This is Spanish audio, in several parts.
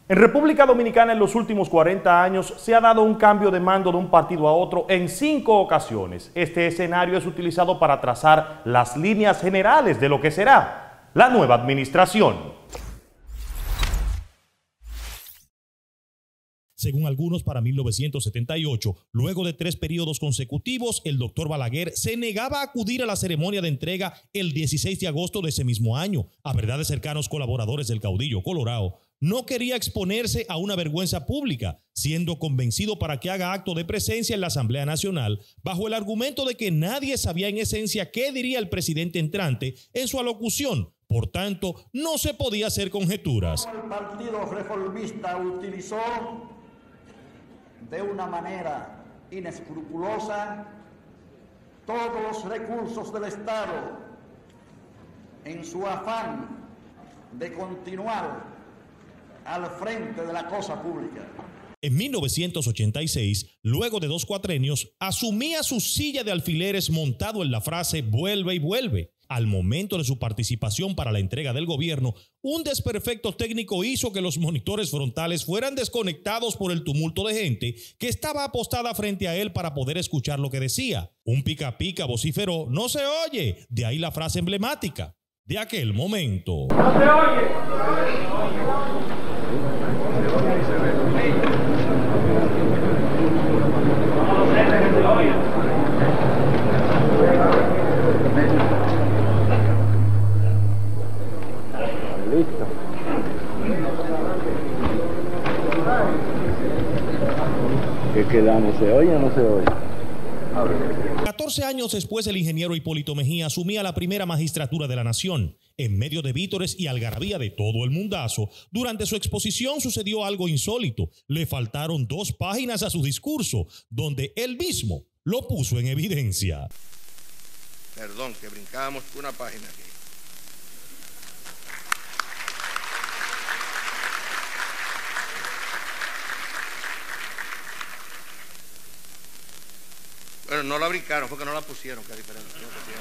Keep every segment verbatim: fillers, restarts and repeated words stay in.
En República Dominicana en los últimos cuarenta años se ha dado un cambio de mando de un partido a otro en cinco ocasiones. Este escenario es utilizado para trazar las líneas generales de lo que será la nueva administración. Según algunos, para mil novecientos setenta y ocho, luego de tres periodos consecutivos, el doctor Balaguer se negaba a acudir a la ceremonia de entrega el dieciséis de agosto de ese mismo año. A verdades cercanos colaboradores del caudillo colorado, no quería exponerse a una vergüenza pública, siendo convencido para que haga acto de presencia en la Asamblea Nacional, bajo el argumento de que nadie sabía en esencia qué diría el presidente entrante en su alocución. Por tanto, no se podía hacer conjeturas. El Partido Reformista utilizó de una manera inescrupulosa todos los recursos del Estado en su afán de continuar al frente de la cosa pública. En mil novecientos ochenta y seis, luego de dos cuatrenios, asumía su silla de alfileres montado en la frase «vuelve y vuelve». Al momento de su participación para la entrega del gobierno, un desperfecto técnico hizo que los monitores frontales fueran desconectados por el tumulto de gente que estaba apostada frente a él para poder escuchar lo que decía. Un pica pica vociferó «no se oye», de ahí la frase emblemática de aquel momento. ¡No se oye! Listo. ¿Qué quedamos? ¿Se oye o no se oye? catorce años después, el ingeniero Hipólito Mejía asumía la primera magistratura de la nación. En medio de vítores y algarabía de todo el mundazo, durante su exposición sucedió algo insólito. Le faltaron dos páginas a su discurso, donde él mismo lo puso en evidencia. Perdón, que brincábamos una página aquí. Bueno, no la brincaron, porque no la pusieron, qué diferencia.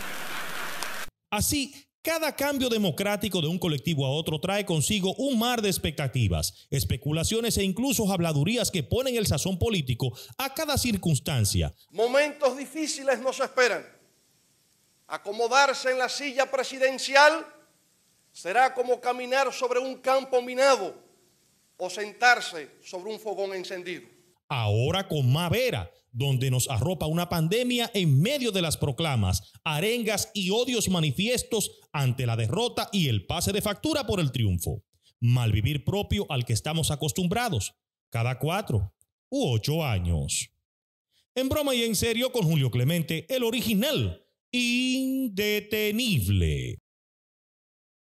Así, cada cambio democrático de un colectivo a otro trae consigo un mar de expectativas, especulaciones e incluso habladurías que ponen el sazón político a cada circunstancia. Momentos difíciles nos esperan. Acomodarse en la silla presidencial será como caminar sobre un campo minado o sentarse sobre un fogón encendido. Ahora con más vera, donde nos arropa una pandemia en medio de las proclamas, arengas y odios manifiestos ante la derrota y el pase de factura por el triunfo. Malvivir propio al que estamos acostumbrados, cada cuatro u ocho años. En broma y en serio, con Julio Clemente, el original, indetenible.